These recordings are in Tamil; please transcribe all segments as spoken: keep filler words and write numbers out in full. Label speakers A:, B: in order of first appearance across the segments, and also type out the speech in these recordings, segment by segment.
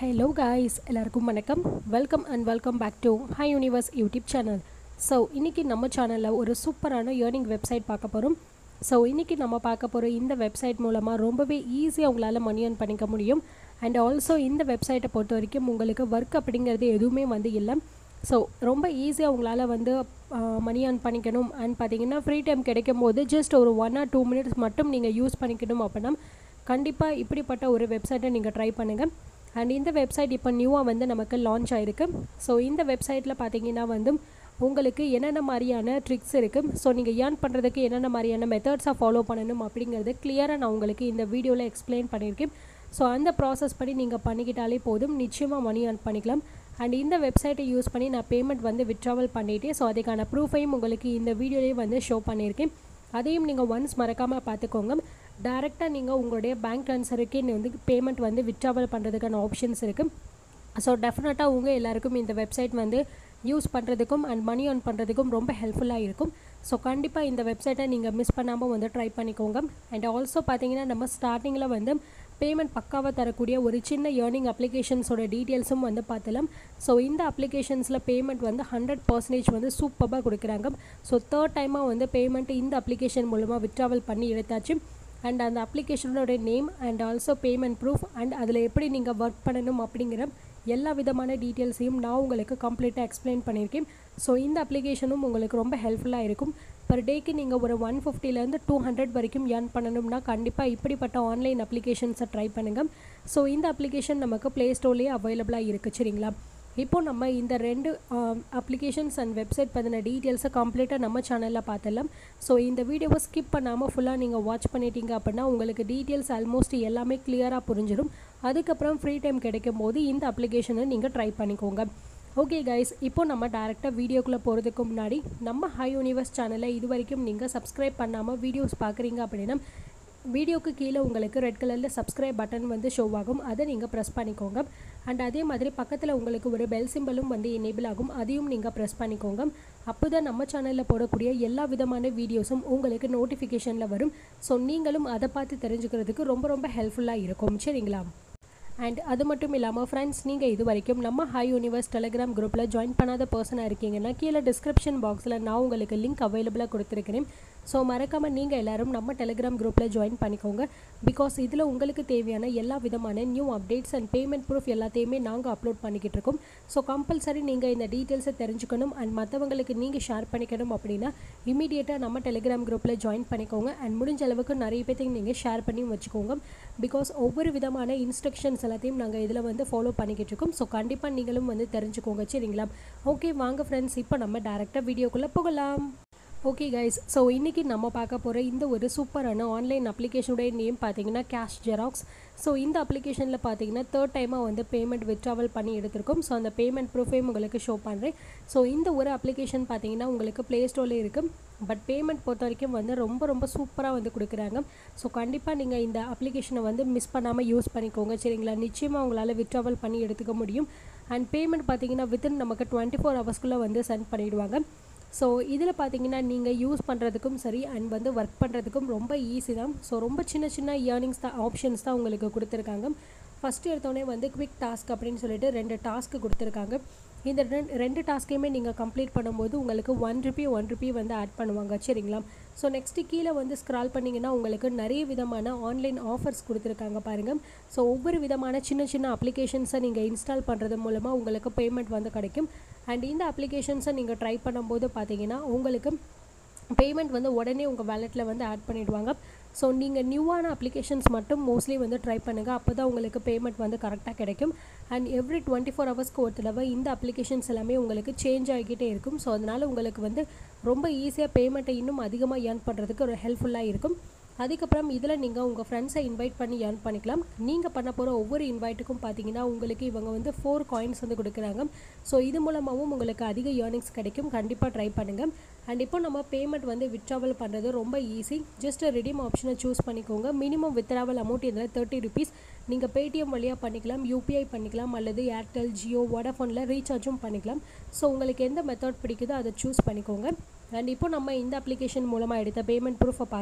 A: Hello guys, எல்லாருக்கும் வணக்கம். Welcome and welcome back to HiiiUniverse YouTube channel. So இன்னைக்கு நம்ம சேனல்ல ஒரு சூப்பரான earning website பார்க்க போறோம். So இன்னைக்கு நம்ம பார்க்க போற இந்த வெப்சைட் மூலமா ரொம்பவே ஈஸியா உங்களால மணி earn பண்ணிக்க முடியும். And also இந்த வெப்சைட்டை பொறுத்தவரைக்கும் உங்களுக்கு work அப்படிங்கிறது எதுவுமே வந்து இல்ல. So ரொம்ப ஈஸியா உங்களால வந்து மணி earn பண்ணிக்கணும் and பாத்தீங்கன்னா ஃப்ரீ டைம் கிடைக்கும்போது just ஒரு one or two minutes மட்டும் நீங்க யூஸ் பண்ணிக்கணும் அப்படினா கண்டிப்பா இப்படிப்பட்ட ஒரு வெப்சைட்டை நீங்க ட்ரை பண்ணுங்க. And இந்த வெப்சைட் இப்போ நியூவா வந்து நமக்கு லான்ச் ஆயிருக்கு. சோ இந்த வெப்சைட்ல பாத்தீங்கன்னா வந்து உங்களுக்கு என்னென்ன மாதிரியான ட்ரிக்ஸ் இருக்கு, சோ நீங்க earn பண்றதுக்கு என்னென்ன மாதிரியான மெத்தட்ஸா ஃபாலோ பண்ணனும் அப்படிங்கறது கிளியரா நான் உங்களுக்கு இந்த வீடியோல எக்ஸ்பிளைன் பண்ணிருக்கேன். சோ அந்த process படி நீங்க பண்ணிக்கிட்டாலே போதும், நிச்சயமா மணி earn பண்ணிக்கலாம். And இந்த வெப்சைட்டை யூஸ் பண்ணி நான் பேமெண்ட் வந்து withdrawal பண்ணிட்டேன். சோ அதுக்கான ப்ரூஃபையும் உங்களுக்கு இந்த வீடியோலயே வந்து ஷோ பண்ணிருக்கேன். அதையும் நீங்க once மறக்காம பாத்துக்கோங்க. டைரக்ட்டா நீங்க உங்களுடைய bank transferக்கு வந்து பேமெண்ட் வந்து withdrawal பண்றதுக்கான ஆப்ஷன்ஸ் இருக்கு. சோ டெஃபினட்டா உங்க எல்லாருக்கும் இந்த வெப்சைட் வந்து யூஸ் பண்றதுக்கும் and மணி earn பண்றதுக்கும் ரொம்ப ஹெல்ப்ஃபுல்லா இருக்கும். சோ கண்டிப்பா இந்த வெப்சைட்டை நீங்க மிஸ் பண்ணாம வந்து ட்ரை பண்ணிக்கோங்க. And also பாத்தீங்கன்னா நம்ம ஸ்டார்டிங்ல வந்து பேமெண்ட் பக்காவா தரக்கூடிய ஒரு சின்ன earning applications-ஓட டீடைல்ஸும் வந்து பார்த்தலாம். சோ இந்த applications-ல பேமெண்ட் வந்து one hundred percent வந்து சூப்பரா கொடுக்கறாங்க. சோ third டைமா வந்து பேமெண்ட் இந்த application மூலமா withdrawal பண்ணி எடுத்தாச்சு. And அந்த application-ஓட name and also payment proof and அதுல எப்படி நீங்க வர்க் பண்ணனும் அப்படிங்கற எல்லா விதமான டீடைல்ஸையும் நான் உங்களுக்கு கம்ப்ளீட்டா எக்ஸ்பிளைன் பண்ணிருக்கேன். சோ இந்த அப்ளிகேஷனும் உங்களுக்கு ரொம்ப ஹெல்ப்ஃபுல்லா இருக்கும். per டேக்கு நீங்க ஒரு one fifty ல இருந்து two hundred வரைக்கும் earn பண்ணனும்னா கண்டிப்பா இப்படிப்பட்ட ஆன்லைன் அப்ளிகேஷன்ஸை ட்ரை பண்ணுங்க. சோ இந்த அப்ளிகேஷன் நமக்கு Play Store-லயே அவேலபிளா இருக்கு, சரிங்களா? இப்போ நம்ம இந்த ரெண்டு அப்ளிகேஷன்ஸ் and வெப்சைட் பத்தின டீடைல்ஸை கம்ப்ளீட்டா நம்ம சேனல்ல பார்த்தலாம். சோ இந்த வீடியோவை ஸ்கிப் பண்ணாம ஃபுல்லா நீங்க வாட்ச் பண்ணிட்டீங்க அப்படினா உங்களுக்கு டீடைல்ஸ் ஆல்மோஸ்ட் எல்லாமே கிளியரா புரிஞ்சிரும். அதுக்கு அப்புறம் ஃப்ரீ டைம் கிடைக்கும்போது இந்த அப்ளிகேஷனை நீங்க ட்ரை பண்ணிக்கோங்க. ஓகே गाइस, இப்போ நம்ம டைரக்ட்டா வீடியோக்குள்ள போறதுக்கு முன்னாடி நம்ம HiiiUniverse சேனலை இதுவரைக்கும் நீங்க Subscribe பண்ணாம வீடியோஸ் பார்க்கறீங்க அப்படினா வீடியோக்கு கீழ உங்களுக்கு ரெட் கலர்ல Subscribe பட்டன் வந்து ஷோ ஆகும், அதை நீங்க பிரஸ் பண்ணிக்கோங்க. and அதே மாதிரி பக்கத்துல உங்களுக்கு ஒரு பெல் சிம்பலும் வந்து எனேபிள் ஆகும், அதையும் நீங்க பிரஸ் பண்ணிக்கோங்க. அப்பதான் நம்ம சேனல்ல போடக்கூடிய எல்லா விதமான வீடியோஸும் உங்களுக்கு நோட்டிஃபிகேஷன்ல வரும். சோ நீங்களும் அதை பார்த்து தெரிஞ்சுக்கிறதுக்கு ரொம்ப ரொம்ப ஹெல்ப்ஃபுல்லா இருக்கும், சரிங்களா? And அது மட்டும் இல்லாம फ्रेंड्स, நீங்க இதுவரைக்கும் நம்ம HiiiUniverse Telegram குரூப்ல ஜாயின் பண்ணாத पर्सனா இருக்கீங்கன்னா கீழ டிஸ்கிரிப்ஷன் பாக்ஸ்ல நான் உங்களுக்கு லிங்க் அவேலபிளா கொடுத்திருக்கேன். சோ மறக்காம நீங்க எல்லாரும் நம்ம Telegram குரூப்ல ஜாயின் பண்ணிக்கோங்க. because இதுல உங்களுக்கு தேவையான எல்லா விதமான new updates and payment proof எல்லாத்தையுமே நாங்க அப்லோட் பண்ணிக்கிட்டு இருக்கோம். சோ கம்பல்சரி நீங்க இந்த டீடைல்ஸை தெரிஞ்சுக்கணும் and மத்தவங்களுக்கு நீங்க ஷேர் பண்ணிக்கணும் அப்படினா இமிடியேட்டா நம்ம Telegram குரூப்ல ஜாயின் பண்ணிக்கோங்க. and முடிஞ்ச அளவுக்கு நிறைய பேருக்கு நீங்க ஷேர் பண்ணி வச்சுக்கோங்க. because ஒவ்வொரு விதமான இன்ஸ்ட்ரக்ஷன்ஸ் எல்லாத்தையும் நாங்க இதல வந்து ஃபாலோ பண்ணிக்கிட்டு இருக்கோம். சோ கண்டிப்பா நீங்களும் வந்து தெரிஞ்சுக்கோங்க, சரிங்களா? ஓகே வாங்க फ्रेंड्स, இப்போ நம்ம டைரக்ட்டா வீடியோக்குள்ள போகலாம். ஓகே गाइस, சோ இன்னைக்கு நம்ம பார்க்க போற இந்த ஒரு சூப்பரான ஆன்லைன் அப்ளிகேஷனோட நேம் பாத்தீங்கன்னா கேஷ் ஜெராக்ஸ். சோ இந்த அப்ளிகேஷன்ல பாத்தீங்கன்னா third டைமா வந்து பேமெண்ட் withdrawal பண்ணி எடுத்துறோம். சோ அந்த பேமெண்ட் ப்ரூஃபையும் உங்களுக்கு ஷோ பண்றேன். சோ இந்த ஒரு அப்ளிகேஷன் பாத்தீங்கன்னா உங்களுக்கு Play Store-ல இருக்கு. பட் பேமெண்ட் பொறுத்த வரைக்கும் வந்து ரொம்ப ரொம்ப சூப்பரா வந்து கொடுக்கறாங்க. சோ கண்டிப்பா நீங்க இந்த அப்ளிகேஷனை வந்து மிஸ் பண்ணாம யூஸ் பண்ணிக்கோங்க, சரிங்களா? நிச்சயமா உங்களால withdrawal பண்ணி எடுத்துக்க முடியும். and பேமெண்ட் பாத்தீங்கன்னா within நமக்கு twenty-four hours-குள்ள வந்து சென்ட் பண்ணிடுவாங்க. சோ இதுல பாத்தீங்கன்னா நீங்க யூஸ் பண்றதுக்கும் சரி and வந்து வர்க் பண்றதுக்கும் ரொம்ப ஈஸி தான். சோ ரொம்ப சின்ன சின்ன earnings தான் ஆப்ஷன்ஸ் தான் உங்களுக்கு கொடுத்திருக்காங்க. ஃபர்ஸ்ட் எடுத்தோனே வந்து குவிக் டாஸ்க் அப்படினு சொல்லிட்டு ரெண்டு டாஸ்க் கொடுத்திருக்காங்க. இந்த ரெண்டு டாஸ்கையுமே நீங்க கம்ப்ளீட் பண்ணும்போது உங்களுக்கு one rupee one rupee வந்து ஆட் பண்ணுவாங்க, சரிங்களா? சோ நெக்ஸ்ட் கீழ வந்து ஸ்க்ரால் பண்ணீங்கன்னா உங்களுக்கு நிறைய விதமான ஆன்லைன் ஆஃபர்ஸ் கொடுத்திருக்காங்க பாருங்க. சோ ஒவ்வொரு விதமான சின்ன சின்ன அப்ளிகேஷன்ஸை நீங்க இன்ஸ்டால் பண்றது மூலமா உங்களுக்கு பேமெண்ட் வந்து கிடைக்கும். and இந்த அப்ளிகேஷன்ஸை நீங்க ட்ரை பண்ணும்போது பாத்தீங்கன்னா உங்களுக்கு பேமெண்ட் வந்து உடனே உங்க வாலெட்ல வந்து ஆட் பண்ணிடுவாங்க. சோ நீங்க நியூவான அப்ளிகேஷன்ஸ் மட்டும் மோஸ்ட்லி வந்து ட்ரை பண்ணுங்க, அப்பதான் உங்களுக்கு பேமெண்ட் வந்து கரெக்ட்டா கிடைக்கும். and every twenty-four hours-க்கு ஒரு தடவை இந்த அப்ளிகேஷன்ஸ் எல்லாமே உங்களுக்கு சேஞ்ச் ஆகிட்டே இருக்கும். சோ அதனால உங்களுக்கு வந்து ரொம்ப ஈஸியா பேமெண்ட்டை இன்னும் அதிகமா earn பண்றதுக்கு ஒரு ஹெல்ப்ஃபுல்லா இருக்கும். அதுக்கப்புறம் இதுல நீங்க உங்க ஃப்ரெண்ட்ஸை இன்வைட் பண்ணி earn பண்ணிக்கலாம். நீங்க பண்ண போற ஒவ்வொரு இன்வைட்டுக்கும் பாத்தீங்கன்னா உங்களுக்கு இவங்க வந்து four coins வந்து கொடுக்கறாங்க. சோ இது மூலமாவும் உங்களுக்கு அதிக earnings கிடைக்கும், கண்டிப்பா ட்ரை பண்ணுங்க. and இப்போ நம்ம பேமெண்ட் வந்து withdrawal பண்றது ரொம்ப ஈஸி. ஜஸ்ட் redeem ஆப்ஷனை சூஸ் பண்ணிக்கோங்க. மினிமம் withdrawal amount இதுல thirty rupees. நீங்க Paytm வழியா பண்ணிக்கலாம், U P I பண்ணிக்கலாம் அல்லது Airtel, Jio, Vodafone-ல ரீசார்ஜும் பண்ணிக்கலாம். சோ உங்களுக்கு எந்த மெத்தட் பிடிக்குதோ அதை சூஸ் பண்ணிக்கோங்க. and இப்போ நம்ம இந்த அப்ளிகேஷன் மூலமா எடுத்த பேமெண்ட் ப்ரூஃபை பார்த்தலாம்.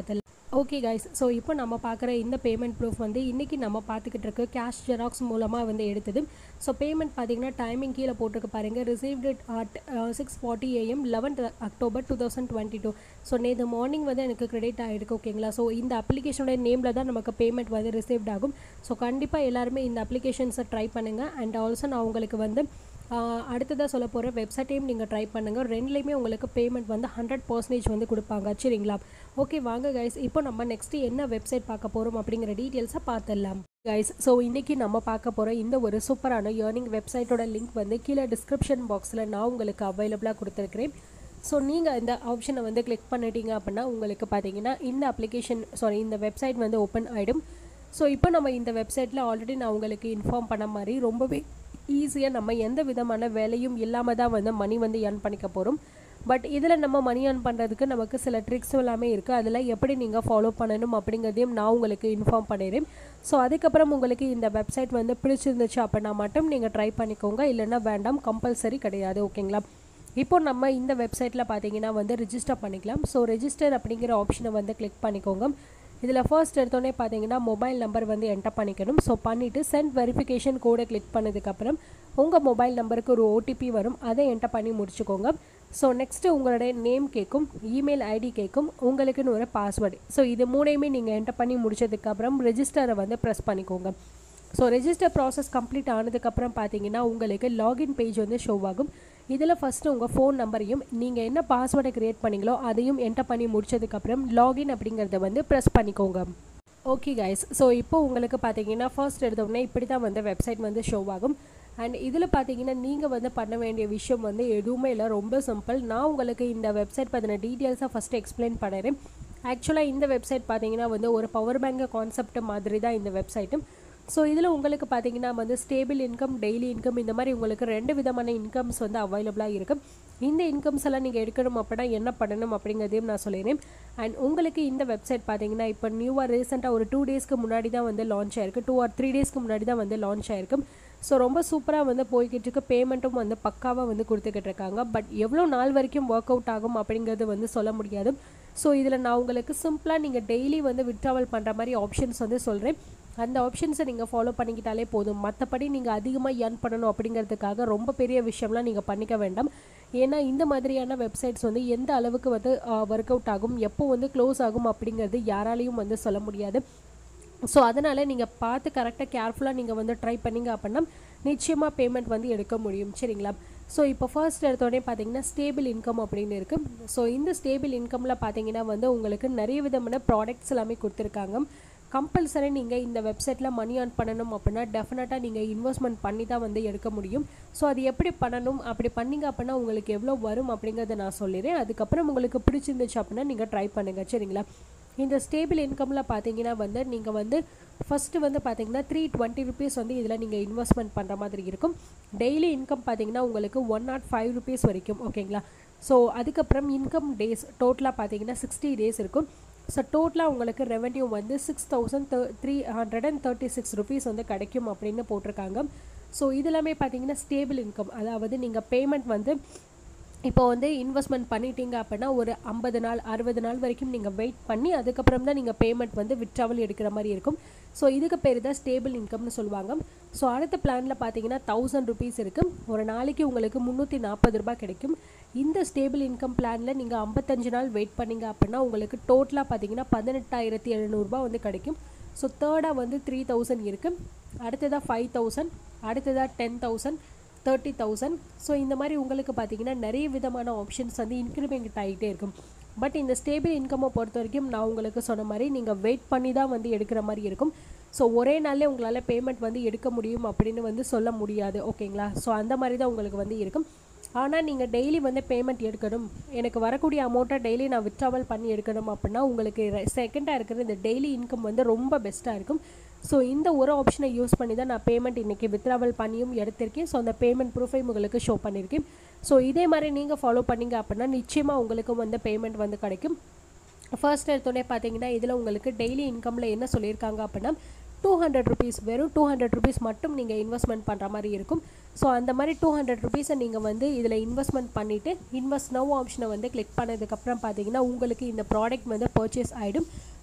A: ஓகே கைஸ், ஸோ இப்போ நம்ம பார்க்குற இந்த பேமெண்ட் ப்ரூஃப் வந்து இன்றைக்கி நம்ம பார்த்துக்கிட்டு இருக்க கேஷ் ஜெராக்ஸ் மூலமாக வந்து எடுத்தது. ஸோ பேமெண்ட் பார்த்தீங்கன்னா டைமிங் கீழே போட்டிருக்கு பாருங்கள், received it at six forty AM eleventh October two thousand twenty two so நேற்று மார்னிங் வந்து எனக்கு கிரெடிட் ஆகிருக்கு. ஓகேங்களா, ஸோ இந்த அப்ளிகேஷனோட நேமில் தான் நமக்கு பேமெண்ட் வந்து ரிசீவ்ட் ஆகும். ஸோ கண்டிப்பாக எல்லாருமே இந்த அப்ளிகேஷன்ஸை ட்ரை பண்ணுங்கள். அண்ட் ஆல்சோ நான் உங்களுக்கு வந்து அடுத்ததாக சொல்ல போகிற வெப்சைட்டையும் நீங்கள் ட்ரை பண்ணுங்கள். ரெண்டுலேயுமே உங்களுக்கு பேமெண்ட் வந்து ஹண்ட்ரட் பர்சன்டேஜ் வந்து கொடுப்பாங்க. சரிங்களா, ஓகே வாங்க கைஸ், இப்போ நம்ம நெக்ஸ்ட்டு என்ன வெப்சைட் பார்க்க போகிறோம் அப்படிங்கிற டீட்டெயில்ஸை பார்த்துடலாம் கைஸ். ஸோ இன்றைக்கி நம்ம பார்க்க போகிற இந்த ஒரு சூப்பரான ஏர்னிங் வெப்சைட்டோட லிங்க் வந்து கீழே டிஸ்கிரிப்ஷன் பாக்ஸில் நான் உங்களுக்கு அவைலபிளாக கொடுத்துருக்கிறேன். ஸோ நீங்கள் இந்த ஆப்ஷனை வந்து கிளிக் பண்ணிட்டீங்க அப்படின்னா உங்களுக்கு பார்த்தீங்கன்னா இந்த அப்ளிகேஷன் சாரி இந்த வெப்சைட் வந்து ஓப்பன் ஆகிடும். ஸோ இப்போ நம்ம இந்த வெப்சைட்டில் ஆல்ரெடி நான் உங்களுக்கு இன்ஃபார்ம் பண்ண மாதிரி ரொம்பவே ஈஸியாக நம்ம எந்த விதமான வேலையும் இல்லாமல் தான் வந்து மணி வந்து ஏர்ன் பண்ணிக்க போகிறோம். பட் இதில் நம்ம மணி ஏர்ன் பண்ணுறதுக்கு நமக்கு சில ட்ரிக்ஸ் எல்லாமே இருக்குது. அதில் எப்படி நீங்கள் ஃபாலோ பண்ணணும் அப்படிங்கிறதையும் நான் உங்களுக்கு இன்ஃபார்ம் பண்ணிடுறேன். ஸோ அதுக்கப்புறம் உங்களுக்கு இந்த வெப்சைட் வந்து பிடிச்சிருந்துச்சு அப்படின்னா மட்டும் நீங்கள் ட்ரை பண்ணிக்கோங்க, இல்லைன்னா வேண்டாம், கம்பல்சரி கிடையாது. ஓகேங்களா, இப்போ நம்ம இந்த வெப்சைட்டில் பார்த்தீங்கன்னா வந்து ரிஜிஸ்டர் பண்ணிக்கலாம். ஸோ ரெஜிஸ்டர் அப்படிங்கிற ஆப்ஷனை வந்து கிளிக் பண்ணிக்கோங்க. இதில் ஃபர்ஸ்ட் எடுத்தோடனே பார்த்தீங்கன்னா மொபைல் நம்பர் வந்து என்டர் பண்ணிக்கணும். ஸோ பண்ணிவிட்டு சென்ட் வெரிஃபிகேஷன் கோடை கிளிக் பண்ணதுக்கப்புறம் உங்கள் மொபைல் நம்பருக்கு ஒரு ஓடிபி வரும், அதை என்டர் பண்ணி முடிச்சுக்கோங்க. ஸோ நெக்ஸ்ட்டு உங்களுடைய நேம் கேட்கும், இமெயில் ஐடி கேட்கும், உங்களுக்குன்னு ஒரு பாஸ்வேர்டு. ஸோ இது மூணையுமே நீங்கள் என்டர் பண்ணி முடிச்சதுக்கப்புறம் ரெஜிஸ்டரை வந்து ப்ரெஸ் பண்ணிக்கோங்க. ஸோ ரெஜிஸ்டர் ப்ராசஸ் கம்ப்ளீட் ஆனதுக்கப்புறம் பார்த்தீங்கன்னா உங்களுக்கு லாகின் பேஜ் வந்து ஷோ ஆகும். இதில் ஃபஸ்ட்டு உங்கள் ஃபோன் நம்பரையும் நீங்கள் என்ன பாஸ்வேர்டை க்ரியேட் பண்ணிங்களோ அதையும் என்டர் பண்ணி முடிச்சதுக்கப்புறம் லாகின் அப்படிங்கிறத வந்து ப்ரெஸ் பண்ணிக்கோங்க. ஓகே கைஸ், ஸோ இப்போ உங்களுக்கு பார்த்தீங்கன்னா ஃபர்ஸ்ட் எடுத்தோடனே இப்படி தான் வந்து வெப்சைட் வந்து ஷோ ஆகும். அண்ட் இதில் பார்த்தீங்கன்னா நீங்கள் வந்து பண்ண வேண்டிய விஷயம் வந்து எதுவுமே இல்லை, ரொம்ப சிம்பிள். நான் உங்களுக்கு இந்த வெப்சைட் பற்றின டீட்டெயில்ஸாக ஃபஸ்ட்டு எக்ஸ்பிளைன் பண்ணுறேன். ஆக்சுவலாக இந்த வெப்சைட் பார்த்தீங்கன்னா வந்து ஒரு பவர் பேங்க் கான்செப்ட் மாதிரி தான் இந்த வெப்சைட்டும். ஸோ இதில் உங்களுக்கு பார்த்தீங்கன்னா வந்து ஸ்டேபிள் இன்கம், டெய்லி இன்கம், இந்த மாதிரி உங்களுக்கு ரெண்டு விதமான இன்கம்ஸ் வந்து அவைலபிளாக இருக்கும். இந்த இன்கம்ஸ் எல்லாம் நீங்கள் எடுக்கணும் அப்படின்னா என்ன பண்ணணும் அப்படிங்கிறதையும் நான் சொல்லிடுறேன். அண்ட் உங்களுக்கு இந்த வெப்சைட் பார்த்தீங்கன்னா இப்போ நியூவாக ரீசெண்டாக ஒரு டூ டேஸ்க்கு முன்னாடி தான் வந்து லான்ச் ஆயிருக்கு, டூ ஆர் த்ரீ டேஸ்க்கு முன்னாடி தான் வந்து லான்ச் ஆயிருக்கும். ஸோ ரொம்ப சூப்பராக வந்து போய்கிட்டு இருக்கு, பேமெண்ட்டும் வந்து பக்காவாக வந்து கொடுத்துக்கிட்டு இருக்காங்க. பட் எவ்வளோ நாள் வரைக்கும் ஒர்க் அவுட் ஆகும் அப்படிங்கிறது வந்து சொல்ல முடியாது. ஸோ இதில் நான் உங்களுக்கு சிம்பிளாக நீங்கள் டெய்லி வந்து விட்ராவல் பண்ணுற மாதிரி ஆப்ஷன்ஸ் வந்து சொல்கிறேன். அந்த ஆப்ஷன்ஸை நீங்கள் ஃபாலோ பண்ணிக்கிட்டாலே போதும். மற்றபடி நீங்கள் அதிகமாக ஏர்ன் பண்ணணும் அப்படிங்கிறதுக்காக ரொம்ப பெரிய விஷயம்லாம் நீங்கள் பண்ணிக்க வேண்டாம். ஏன்னா இந்த மாதிரியான வெப்சைட்ஸ் வந்து எந்த அளவுக்கு வந்து ஒர்க் அவுட் ஆகும், எப்போ வந்து க்ளோஸ் ஆகும் அப்படிங்கிறது யாராலையும் வந்து சொல்ல முடியாது. ஸோ அதனால் நீங்கள் பார்த்து கரெக்டாக கேர்ஃபுல்லாக நீங்கள் வந்து ட்ரை பண்ணிங்க அப்படின்னா நிச்சயமாக பேமெண்ட் வந்து எடுக்க முடியும். சரிங்களா, ஸோ இப்போ ஃபர்ஸ்ட் எடுத்தோடனே பார்த்தீங்கன்னா ஸ்டேபிள் இன்கம் அப்படின்னு இருக்குது. ஸோ இந்த ஸ்டேபிள் இன்கமில் பார்த்தீங்கன்னா வந்து உங்களுக்கு நிறைய விதமான ப்ராடக்ட்ஸ் எல்லாமே கொடுத்துருக்காங்க. கம்பல்சரி நீங்கள் இந்த வெப்சைட்டில் மணி ஏர்ன் பண்ணணும் அப்படின்னா டெஃபினட்டாக நீங்கள் இன்வெஸ்ட்மெண்ட் பண்ணி தான் வந்து எடுக்க முடியும். ஸோ அது எப்படி பண்ணணும், அப்படி பண்ணிங்க அப்படின்னா உங்களுக்கு எவ்வளோ வரும் அப்படிங்கிறத நான் சொல்லிடுறேன். அதுக்கப்புறம் உங்களுக்கு பிடிச்சிருந்துச்சு அப்படின்னா நீங்கள் ட்ரை பண்ணுங்கள். சரிங்களா, இந்த ஸ்டேபிள் இன்கமில் பார்த்தீங்கன்னா வந்து நீங்கள் வந்து ஃபஸ்ட்டு வந்து பார்த்தீங்கன்னா த்ரீ டுவெண்ட்டி ருபீஸ் வந்து இதில் நீங்கள் இன்வெஸ்ட்மெண்ட் பண்ணுற மாதிரி இருக்கும். டெய்லி இன்கம் பார்த்தீங்கன்னா உங்களுக்கு ஒன் நாட் ஃபைவ் ருபீஸ் வரைக்கும். ஓகேங்களா, ஸோ அதுக்கப்புறம் இன்கம் டேஸ் டோட்டலாக பார்த்தீங்கன்னா சிக்ஸ்டி டேஸ் இருக்கும். ஸோ டோட்டலாக உங்களுக்கு ரெவென்யூ வந்து six thousand three hundred and thirty six rupees வந்து கிடைக்கும் அப்படின்னு போட்டிருக்காங்க. ஸோ இதெல்லாமே பார்த்தீங்கன்னா ஸ்டேபிள் இன்கம், அதாவது நீங்கள் பேமெண்ட் வந்து இப்போ வந்து இன்வெஸ்ட்மெண்ட் பண்ணிட்டீங்க அப்படின்னா ஒரு ஐம்பது நாள் அறுபது நாள் வரைக்கும் நீங்கள் வெயிட் பண்ணி அதுக்கப்புறம் தான் நீங்கள் பேமெண்ட் வந்து விட்ராவல் எடுக்கிற மாதிரி இருக்கும். ஸோ இதுக்கு பேர் தான் ஸ்டேபிள் இன்கம்னு சொல்லுவாங்க. ஸோ அடுத்த பிளானில் பார்த்தீங்கன்னா தௌசண்ட் ருபீஸ் இருக்குது, ஒரு நாளைக்கு உங்களுக்கு முந்நூற்றி நாற்பது ரூபாய் கிடைக்கும். இந்த ஸ்டேபிள் இன்கம் பிளானில் நீங்கள் ஐம்பத்தஞ்சு நாள் வெயிட் பண்ணிங்க அப்படின்னா உங்களுக்கு டோட்டலாக பார்த்தீங்கன்னா பதினெட்டாயிரத்தி எழுநூறுபா வந்து கிடைக்கும். ஸோ தேர்டாக வந்து த்ரீ தௌசண்ட் இருக்குது, அடுத்ததாக ஃபைவ் தௌசண்ட், அடுத்ததாக ten thousand, thirty thousand. So இந்த மாதிரி உங்களுக்கு பார்த்தீங்கன்னா நிறைய விதமான ஆப்ஷன்ஸ் வந்து இன்க்ரிமெண்ட் ஆகிட்டே இருக்கும். பட் இந்த ஸ்டேபிள் இன்கம்மை பொறுத்த வரைக்கும் நான் உங்களுக்கு சொன்ன மாதிரி நீங்கள் வெயிட் பண்ணி தான் வந்து எடுக்கிற மாதிரி இருக்கும். ஸோ ஒரே நாள்லேயே உங்களால் பேமெண்ட் வந்து எடுக்க முடியும் அப்படின்னு வந்து சொல்ல முடியாது. ஓகேங்களா, ஸோ அந்த மாதிரி தான் உங்களுக்கு வந்து இருக்கும். ஆனால் நீங்கள் டெய்லி வந்து பேமெண்ட் எடுக்கணும், எனக்கு வரக்கூடிய அமௌண்ட்டை டெய்லி நான் விட்ராவல் பண்ணி எடுக்கணும் அப்படின்னா உங்களுக்கு செகண்டாக இருக்கிற இந்த டெய்லி இன்கம் வந்து ரொம்ப பெஸ்ட்டாக இருக்கும். ஸோ இந்த ஒரு ஆப்ஷனை யூஸ் பண்ணி தான் நான் பேமெண்ட் இன்றைக்கி வித்ராவல் பண்ணியும் எடுத்திருக்கேன். ஸோ அந்த பேமெண்ட் ப்ரூஃபையும் உங்களுக்கு ஷோ பண்ணியிருக்கேன். ஸோ இதே மாதிரி நீங்கள் ஃபாலோ பண்ணிங்க அப்படின்னா நிச்சயமாக உங்களுக்கும் வந்து பேமெண்ட் வந்து கிடைக்கும். ஃபர்ஸ்ட் எடுத்தோடனே பார்த்தீங்கன்னா இதில் உங்களுக்கு டெய்லி இன்கமில் என்ன சொல்லியிருக்காங்க அப்படின்னா டூ ஹண்ட்ரட் ருபீஸ் வெறும் டூ ஹண்ட்ரட் ருபீஸ் மட்டும் நீங்கள் இன்வெஸ்ட்மெண்ட் பண்ணுற மாதிரி இருக்கும். ஸோ அந்த மாதிரி டூ ஹண்ட்ரட் ருபீஸை நீங்கள் வந்து இதில் இன்வெஸ்ட்மெண்ட் பண்ணிவிட்டு இன்வெஸ்ட் நவ் ஆப்ஷனை வந்து கிளிக் பண்ணதுக்கப்புறம் பார்த்தீங்கன்னா உங்களுக்கு இந்த ப்ராடக்ட் வந்து பர்ச்சேஸ் ஆகிடும்.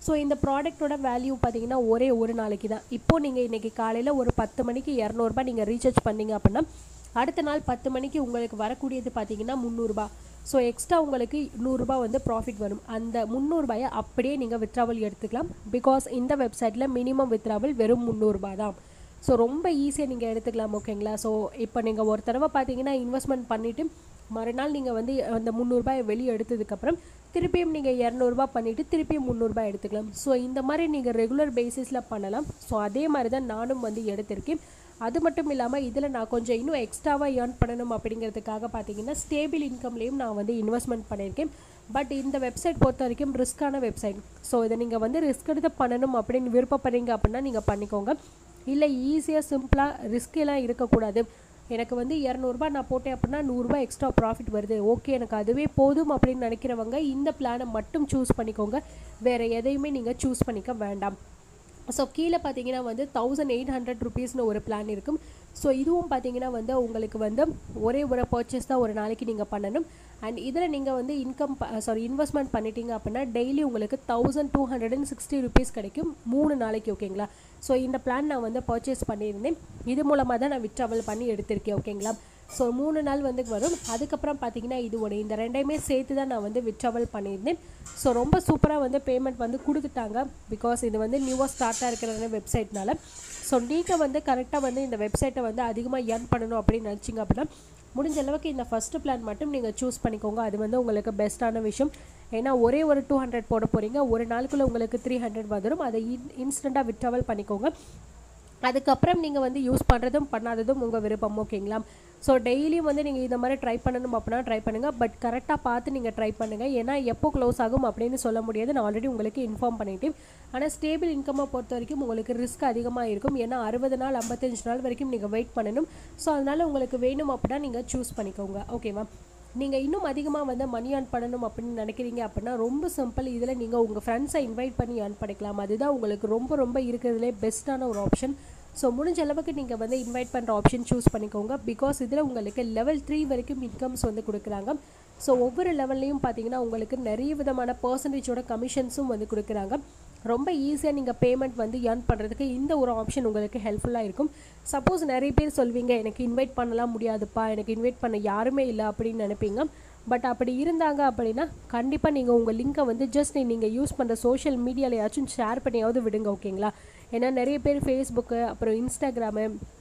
A: ஸோ இந்த ப்ராடக்ட்டோட வேல்யூ பார்த்தீங்கன்னா ஒரே ஒரு நாளைக்கு தான். இப்போது நீங்கள் இன்றைக்கி காலையில் ஒரு பத்து மணிக்கு இரநூறுபா நீங்கள் ரீசார்ஜ் பண்ணிங்க அப்படின்னா அடுத்த நாள் பத்து மணிக்கு உங்களுக்கு வரக்கூடியது பார்த்தீங்கன்னா முந்நூறுரூபா. ஸோ எக்ஸ்ட்ரா உங்களுக்கு நூறுரூபா வந்து ப்ராஃபிட் வரும். அந்த முந்நூறுபாயை அப்படியே நீங்கள் வித்ராவல் எடுத்துக்கலாம். பிகாஸ் இந்த வெப்சைட்டில் மினிமம் வித்ராவல் வெறும் முந்நூறுரூபா தான். ஸோ ரொம்ப ஈஸியாக நீங்கள் எடுத்துக்கலாம். ஓகேங்களா? ஸோ இப்போ நீங்கள் ஒரு தடவை பார்த்தீங்கன்னா இன்வெஸ்ட்மெண்ட் பண்ணிவிட்டு மறுநாள் நீங்கள் வந்து அந்த முந்நூறுபாயை வெளியே எடுத்ததுக்கப்புறம் திருப்பியும் நீங்கள் இரநூறுபா பண்ணிவிட்டு திருப்பியும் முந்நூறுபா எடுத்துக்கலாம். ஸோ இந்த மாதிரி நீங்கள் ரெகுலர் பேசிஸில் பண்ணலாம். ஸோ அதே மாதிரி தான் நானும் வந்து எடுத்திருக்கேன். அது மட்டும் இல்லாமல் இதில் நான் கொஞ்சம் இன்னும் எக்ஸ்ட்ராவாக ஏர்ன் பண்ணணும் அப்படிங்கிறதுக்காக பார்த்தீங்கன்னா ஸ்டேபிள் இன்கம்லேயும் நான் வந்து இன்வெஸ்ட்மெண்ட் பண்ணியிருக்கேன். பட் இந்த வெப்சைட் பொறுத்த வரைக்கும் ரிஸ்க்கான வெப்சைட். ஸோ இதை நீங்கள் வந்து ரிஸ்க் எடுத்து பண்ணணும் அப்படின்னு விருப்பப்படுறீங்க அப்படின்னா நீங்கள் பண்ணிக்கோங்க. இல்லை ஈஸியாக சிம்பிளாக ரிஸ்க் எல்லாம் இருக்கக்கூடாது, எனக்கு வந்து இரநூறுபா நான் போட்டேன் அப்படின்னா நூறுரூபா எக்ஸ்ட்ரா ப்ராஃபிட் வருது, ஓகே எனக்கு அதுவே போதும் அப்படின்னு நினைக்கிறவங்க இந்த பிளானை மட்டும் சூஸ் பண்ணிக்கோங்க. வேறு எதையுமே நீங்கள் சூஸ் பண்ணிக்க வேண்டாம். ஸோ கீழே பார்த்தீங்கன்னா வந்து தௌசண்ட் எயிட் ஹண்ட்ரட் ருபீஸ்னு ஒரு பிளான் இருக்கும். ஸோ இதுவும் பார்த்தீங்கன்னா வந்து உங்களுக்கு வந்து ஒரே ஒரு பர்ச்சேஸ் தான் ஒரு நாளைக்கு நீங்கள் பண்ணணும். அண்ட் இதில் நீங்கள் வந்து இன்கம் சாரி இன்வெஸ்ட்மெண்ட் பண்ணிட்டீங்க அப்படின்னா டெய்லி உங்களுக்கு thousand two hundred and sixty rupees கிடைக்கும் மூணு நாளைக்கு. ஓகேங்களா? ஸோ இந்த பிளான் நான் வந்து பர்ச்சேஸ் பண்ணியிருந்தேன். இது மூலமாக தான் நான் வித்ராவல் பண்ணி எடுத்திருக்கேன். ஓகேங்களா? ஸோ மூணு நாள் வந்து வரும். அதுக்கப்புறம் பார்த்தீங்கன்னா இது ஒன்று இந்த ரெண்டையுமே சேர்த்து தான் நான் வந்து வித்ராவல் பண்ணியிருந்தேன். ஸோ ரொம்ப சூப்பராக வந்து பேமெண்ட் வந்து கொடுத்துட்டாங்க. பிகாஸ் இது வந்து நியூவாக ஸ்டார்ட்டாக இருக்கிற வெப்சைட்னால. ஸோ நீங்கள் வந்து கரெக்டாக வந்து இந்த வெப்சைட்டை வந்து அதிகமாக ஏர்ன் பண்ணணும் அப்படின்னு நினச்சிங்க அப்படின்னா முடிஞ்ச அளவுக்கு இந்த ஃபஸ்ட்டு பிளான் மட்டும் நீங்கள் சூஸ் பண்ணிக்கோங்க. அது வந்து உங்களுக்கு பெஸ்ட்டான விஷயம். ஏன்னா ஒரே ஒரு டூ ஹண்ட்ரட் போட போகிறீங்க, ஒரு நாளுக்குள்ளே உங்களுக்கு த்ரீ ஹண்ட்ரட் வந்துடும். அதை இன் இன்ஸ்டண்ட்டாக வித்ராவல் பண்ணிக்கோங்க. அதுக்கப்புறம் நீங்கள் வந்து யூஸ் பண்ணுறதும் பண்ணாததும் உங்கள் விருப்பம். ஓகேங்களா? ஸோ டெய்லியும் வந்து நீங்கள் இந்த மாதிரி ட்ரை பண்ணணும் அப்படின்னா ட்ரை பண்ணுங்கள். பட் கரெக்டாக பார்த்து நீங்கள் ட்ரை பண்ணுங்கள். ஏன்னா எப்போ க்ளோஸ் ஆகும் அப்படின்னு சொல்ல முடியாது. நான் ஆல்ரெடி உங்களுக்கு இன்ஃபார்ம் பண்ணிட்டேன். ஆனால் ஸ்டேபிள் இன்கம்மை பொறுத்த வரைக்கும் உங்களுக்கு ரிஸ்க் அதிகமாக இருக்கும். ஏன்னா அறுபது நாள் ஐம்பத்தஞ்சு நாள் வரைக்கும் நீங்கள் வெயிட் பண்ணணும். ஸோ அதனால் உங்களுக்கு வேணும் அப்படின்னா நீங்கள் சூஸ் பண்ணிக்கோங்க. ஓகேவா? நீங்கள் இன்னும் அதிகமாக வந்து மணி ஏர்ன் பண்ணணும் அப்படின்னு நினைக்கிறீங்க அப்படின்னா ரொம்ப சிம்பிள். இதில் நீங்கள் உங்கள் ஃப்ரெண்ட்ஸை இன்வைட் பண்ணி ஏர்ன் பண்ணிக்கலாம். அதுதான் உங்களுக்கு ரொம்ப ரொம்ப இருக்கிறதுலே பெஸ்ட்டான ஒரு ஆப்ஷன். ஸோ முடிஞ்ச அளவுக்கு நீங்கள் வந்து இன்வைட் பண்ணுற ஆப்ஷன் சூஸ் பண்ணிக்கோங்க. பிகாஸ் இதில் உங்களுக்கு லெவல் த்ரீ வரைக்கும் இன்கம்ஸ் வந்து கொடுக்குறாங்க. ஸோ ஒவ்வொரு லெவல்லையும் பார்த்தீங்கன்னா உங்களுக்கு நிறைய விதமான பர்சன்டேஜோட கமிஷன்ஸும் வந்து கொடுக்குறாங்க. ரொம்ப ஈஸியாக நீங்கள் பேமெண்ட் வந்து ஏர்ன் பண்ணுறதுக்கு இந்த ஒரு ஆப்ஷன் உங்களுக்கு ஹெல்ப்ஃபுல்லாக இருக்கும். சப்போஸ் நிறைய பேர் சொல்வீங்க எனக்கு இன்வைட் பண்ணலாம் முடியாதுப்பா, எனக்கு இன்வைட் பண்ண யாருமே இல்லை அப்படின்னு நினைப்பீங்க. பட் அப்படி இருந்தாங்க அப்படின்னா கண்டிப்பாக நீங்கள் உங்கள் லிங்க்கை வந்து ஜஸ்ட் நீங்கள் யூஸ் பண்ணுற சோஷியல் மீடியாலையாச்சும் ஷேர் பண்ணியாவது விடுங்க. ஓகேங்களா? ஏன்னா நிறைய பேர் ஃபேஸ்புக்கு அப்புறம் இன்ஸ்டாகிராமு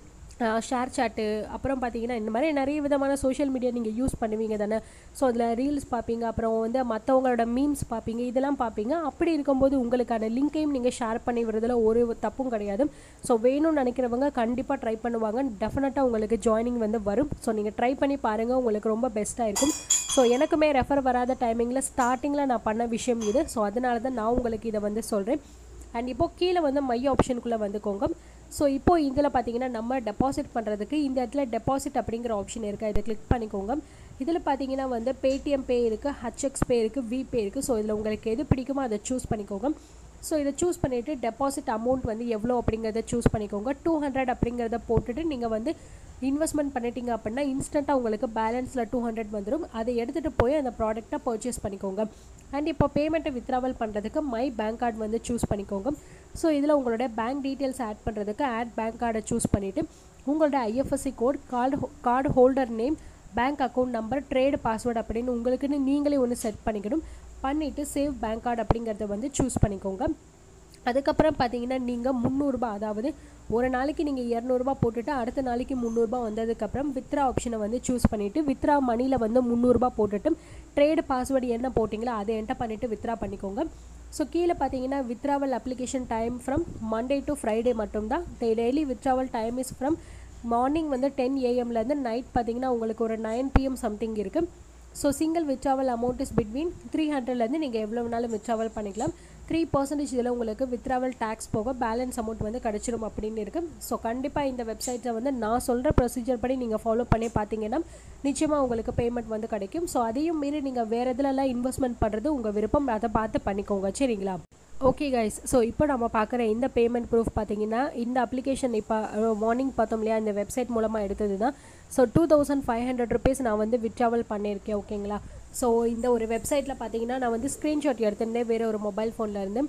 A: ஷேர் சாட்டு அப்புறம் பார்த்தீங்கன்னா இந்த மாதிரி நிறைய விதமான சோஷியல் மீடியா நீங்கள் யூஸ் பண்ணுவீங்க தானே. ஸோ அதில் ரீல்ஸ் பார்ப்பீங்க, அப்புறம் வந்து மற்றவங்களோட மீம்ஸ் பார்ப்பீங்க, இதெல்லாம் பார்ப்பீங்க. அப்படி இருக்கும்போது உங்களுக்கான லிங்க்கையும் நீங்கள் ஷேர் பண்ணி விடுறதுல ஒரு தப்பும் கிடையாது. ஸோ வேணும்னு நினைக்கிறவங்க கண்டிப்பாக ட்ரை பண்ணுவாங்க. டெஃபினட்டாக உங்களுக்கு ஜாயினிங் வந்து வரும். ஸோ நீங்கள் ட்ரை பண்ணி பாருங்கள், உங்களுக்கு ரொம்ப பெஸ்ட்டாக இருக்கும். ஸோ எனக்குமே ரெஃபர் வராத டைமிங்கில் ஸ்டார்டிங்கில் நான் பண்ண விஷயம் இது. ஸோ அதனால தான் நான் உங்களுக்கு இதை வந்து சொல்கிறேன். அண்ட் இப்போது கீழே வந்து மை ஆப்ஷனுக்குள்ளே வந்துக்கோங்க. ஸோ இப்போது இதில் பார்த்தீங்கன்னா நம்ம டெபாசிட் பண்ணுறதுக்கு இந்த இடத்துல டெபாசிட் அப்படிங்கிற ஆப்ஷன் இருக்குது. இதை கிளிக் பண்ணிக்கோங்க. இதில் பார்த்தீங்கன்னா வந்து பேடிஎம் பே இருக்குது, ஹச்எக்ஸ் பே இருக்குது, விபே இருக்குது. ஸோ இதில் உங்களுக்கு எது பிடிக்குமோ அதை சூஸ் பண்ணிக்கோங்க. ஸோ இதை சூஸ் பண்ணிவிட்டு டெபாசிட் அமௌண்ட் வந்து எவ்வளோ அப்படிங்கிறத சூஸ் பண்ணிக்கோங்க. டூ ஹண்ட்ரட் அப்படிங்கிறத போட்டுட்டு நீங்கள் வந்து இன்வெஸ்ட்மெண்ட் பண்ணிட்டீங்க அப்படின்னா இன்ஸ்டண்ட்டாக உங்களுக்கு பேலன்ஸில் டூ ஹண்ட்ரட் வந்துடும். அதை எடுத்துகிட்டு போய் அந்த ப்ராடக்ட்டை பர்ச்சேஸ் பண்ணிக்கோங்க. அண்ட் இப்போ பேமெண்ட்டை வித்ராவல் பண்ணுறதுக்கு மை பேங்க் கார்டு வந்து சூஸ் பண்ணிக்கோங்க. ஸோ இதில் உங்களோட பேங்க் டீட்டெயில்ஸ் ஆட் பண்ணுறதுக்கு ஆட் பேங்க் கார்டை சூஸ் பண்ணிவிட்டு உங்களோட IFSC code, card card holder name, bank account number, trade password அப்படின்னு உங்களுக்குன்னு நீங்களே ஒன்று செட் பண்ணிக்கணும். பண்ணிவிட்டு சேவ் பேங்க் கார்டு அப்படிங்கிறத வந்து சூஸ் பண்ணிக்கோங்க. அதுக்கப்புறம் பார்த்தீங்கன்னா நீங்கள் முந்நூறுரூபா, அதாவது ஒரு நாளைக்கு நீங்கள் இரநூறுபா போட்டுட்டு அடுத்த நாளைக்கு முந்நூறுரூபா வந்ததுக்கப்புறம் வித்ரா ஆப்ஷனை வந்து சூஸ் பண்ணிவிட்டு வித்ரா மணியில் வந்து முந்நூறுரூபா போட்டுட்டு ட்ரேடு பாஸ்வேர்டு என்ன போட்டிங்களோ அதை என்டர் பண்ணிவிட்டு வித்ரா பண்ணிக்கோங்க. ஸோ கீழே பார்த்தீங்கன்னா withdrawal application time from Monday to Friday மட்டும்தான். Daily withdrawal time is from morning வந்து டென் ஏஎம்லேருந்து நைட் பார்த்தீங்கன்னா உங்களுக்கு ஒரு நைன் பிஎம் சம்திங் இருக்குது. So single withdrawal amount is between three ஹண்ட்ரட்லேருந்து நீங்கள் எவ்வளோ வேணாலும் வித்ராவல் பண்ணிக்கலாம். த்ரீ பர்சன்டேஜ் இதில் உங்களுக்கு வித்ராவல் டேக்ஸ் போக பேலன்ஸ் அமௌண்ட் வந்து கிடச்சிடும் அப்படின்னு இருக்குது. ஸோ கண்டிப்பாக இந்த வெப்சைட்டை வந்து நான் சொல்கிற ப்ரொசீஜர் படி நீங்கள் ஃபாலோ பண்ணி பார்த்தீங்கன்னா நிச்சயமாக உங்களுக்கு பேமெண்ட் வந்து கிடைக்கும். ஸோ அதையும் மீறி நீங்கள் வேறு இதிலெல்லாம் இன்வெஸ்ட்மெண்ட் பண்ணுறது உங்கள் விருப்பம், அதை பார்த்து பண்ணிக்கோங்க. சரிங்களா? ஓகே கைஸ், ஸோ இப்போ நம்ம பார்க்குற இந்த பேமெண்ட் ப்ரூஃப் பார்த்தீங்கன்னா இந்த அப்ளிகேஷன் இப்போ மார்னிங் பார்த்தோம் இல்லையா, இந்த வெப்சைட் மூலமாக எடுத்தது தான். So two thousand five hundred rupees நான் வந்து வித்ராவல் பண்ணியிருக்கேன். ஓகேங்களா? ஸோ இந்த ஒரு வெப்சைட்டில் பார்த்தீங்கன்னா நான் வந்து ஸ்க்ரீன்ஷாட் எடுத்துருந்தேன் வேறு ஒரு மொபைல் ஃபோனில் இருந்து.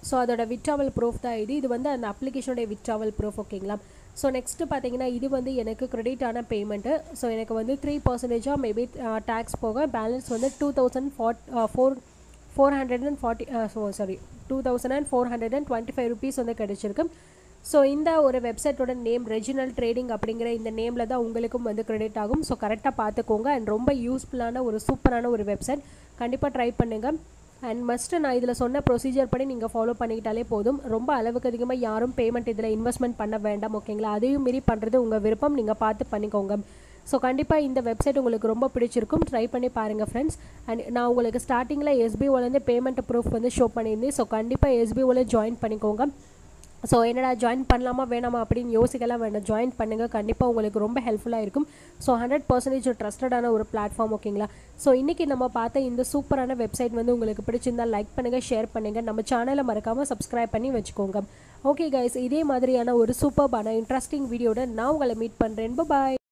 A: ஸோ அதோட விட்ராவல் ப்ரூஃப் தான் இது இது வந்து அந்த அப்ளிகேஷனுடைய விட்ராவல் ப்ரூஃப் ஓகேங்களா. ஸோ நெக்ஸ்ட்டு பார்த்தீங்கன்னா இது வந்து எனக்கு கிரெடிட் ஆன பேமெண்ட்டு. ஸோ எனக்கு வந்து த்ரீ பர்சன்டேஜாக மேபி டேக்ஸ் போக பேலன்ஸ் வந்து two thousand fort four four hundred and forty so sorry two thousand and four hundred and twenty five rupees வந்து கிடச்சிருக்கு. ஸோ இந்த ஒரு வெப்சைட்டோட நேம் ரெஜினல் ட்ரேடிங் அப்படிங்கிற இந்த நேமில் தான் உங்களுக்கும் வந்து கிரெடிட் ஆகும். ஸோ கரெக்டாக பார்த்துக்கோங்க. அண்ட் ரொம்ப யூஸ்ஃபுல்லான ஒரு சூப்பரான ஒரு வெப்சைட், கண்டிப்பாக ட்ரை பண்ணுங்கள். அண்ட் மஸ்ட்டு நான் இதில் சொன்ன ப்ரொசீஜர் படி நீங்கள் ஃபாலோ பண்ணிக்கிட்டாலே போதும். ரொம்ப அளவுக்கு அதிகமாக யாரும் பேமெண்ட் இதில் இன்வெஸ்ட்மெண்ட் பண்ண வேண்டாம் ஓகேங்களா. அதையும் மீறி பண்ணுறது உங்கள் விருப்பம், நீங்கள் பார்த்து பண்ணிக்கோங்க. ஸோ கண்டிப்பாக இந்த வெப்சைட் உங்களுக்கு ரொம்ப பிடிச்சிருக்கும், ட்ரை பண்ணி பாருங்கள் ஃப்ரெண்ட்ஸ். அண்ட் நான் உங்களுக்கு ஸ்டார்டிங்கில் எஸ்பிஓலேருந்து பேமெண்ட் ப்ரூஃப் வந்து ஷோ பண்ணியிருந்தேன். ஸோ கண்டிப்பாக எஸ்பிஓவில் ஜாயின் பண்ணிக்கோங்க. ஸோ என்னடா ஜாயின் பண்ணலாமா வேணாமா அப்படின்னு யோசிக்கலாம் வேண்டாம், ஜாயின் பண்ணுங்கள், கண்டிப்பாக உங்களுக்கு ரொம்ப ஹெல்ப்ஃபுல்லாக இருக்கும். ஸோ ஹண்ட்ரட் பர்சன்டேஜ் ட்ரஸ்டடான ஒரு பிளாட்ஃபார்ம் ஓகேங்களா. ஸோ இன்றைக்கி நம்ம பார்த்த இந்த சூப்பரான வெப்சைட் வந்து உங்களுக்கு பிடிச்சிருந்தால் லைக் பண்ணுங்கள், ஷேர் பண்ணுங்கள், நம்ம சேனலை மறக்காமல் சப்ஸ்கிரைப் பண்ணி வச்சுக்கோங்க. ஓகே கைஸ், இதே மாதிரியான ஒரு சூப்பர்பான இன்ட்ரெஸ்டிங் வீடியோட நான் உங்களை மீட் பண்ணுறேன். பாய்.